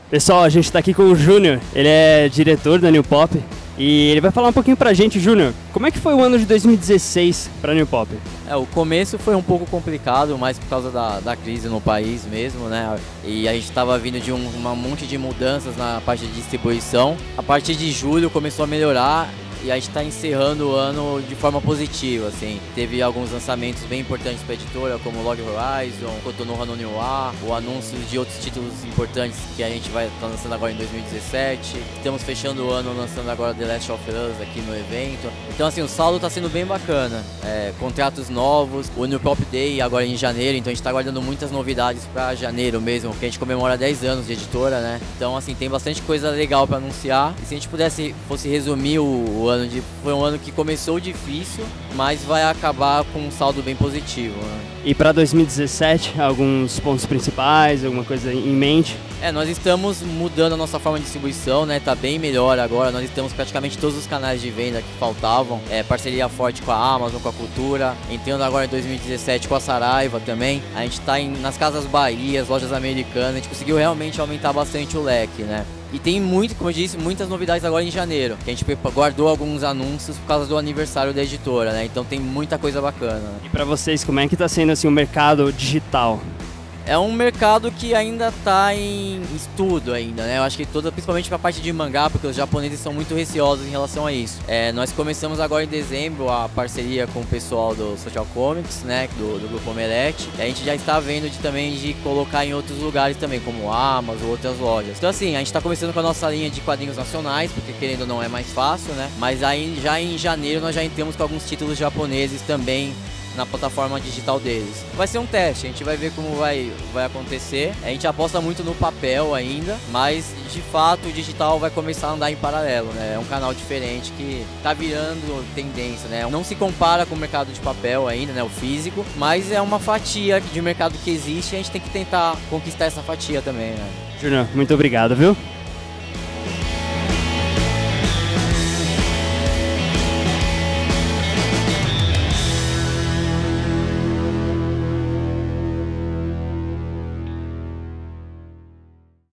Pessoal, a gente está aqui com o Júnior, ele é diretor da New Pop e ele vai falar um pouquinho pra gente. Júnior, como é que foi o ano de 2016 para a New Pop? O começo foi um pouco complicado, mas por causa da crise no país mesmo, né? E a gente estava vindo de um monte de mudanças na parte de distribuição. A partir de julho começou a melhorar e a gente está encerrando o ano de forma positiva, assim. Teve alguns lançamentos bem importantes para a editora, como Log Horizon, Kotonoha no Niwa, o anúncio de outros títulos importantes que a gente vai estar lançando agora em 2017. Estamos fechando o ano lançando agora The Last of Us aqui no evento. Então, assim, o saldo está sendo bem bacana. Contratos novos, o New Pop Day agora em janeiro, então a gente está guardando muitas novidades para janeiro mesmo, que a gente comemora 10 anos de editora, né? Então, assim, tem bastante coisa legal para anunciar. E se a gente fosse resumir foi um ano que começou difícil, mas vai acabar com um saldo bem positivo, né? E para 2017, alguns pontos principais, alguma coisa em mente? Nós estamos mudando a nossa forma de distribuição, né? Tá bem melhor agora, nós temos praticamente todos os canais de venda que faltavam, parceria forte com a Amazon, com a Cultura, entrando agora em 2017 com a Saraiva também. A gente tá nas Casas Bahia, as lojas americanas, a gente conseguiu realmente aumentar bastante o leque, né? E tem como eu disse, muitas novidades agora em janeiro, que a gente guardou alguns anúncios por causa do aniversário da editora, né? Então tem muita coisa bacana, né? E para vocês, como é que tá sendo assim o mercado digital? É um mercado que ainda está em estudo ainda, né? Eu acho que principalmente para a parte de mangá, porque os japoneses são muito receosos em relação a isso. Nós começamos agora em dezembro a parceria com o pessoal do Social Comics, né? Do Grupo Omelete. A gente já está vendo também de colocar em outros lugares também, como Amazon ou outras lojas. Então assim, a gente está começando com a nossa linha de quadrinhos nacionais, porque querendo ou não é mais fácil, né? Mas aí já em janeiro nós já entramos com alguns títulos japoneses também na plataforma digital deles. Vai ser um teste, a gente vai ver como vai acontecer. A gente aposta muito no papel ainda, mas de fato o digital vai começar a andar em paralelo, né? É um canal diferente que tá virando tendência, né? Não se compara com o mercado de papel ainda, né? O físico, mas é uma fatia de mercado que existe e a gente tem que tentar conquistar essa fatia também, né? Júnior, muito obrigado, viu?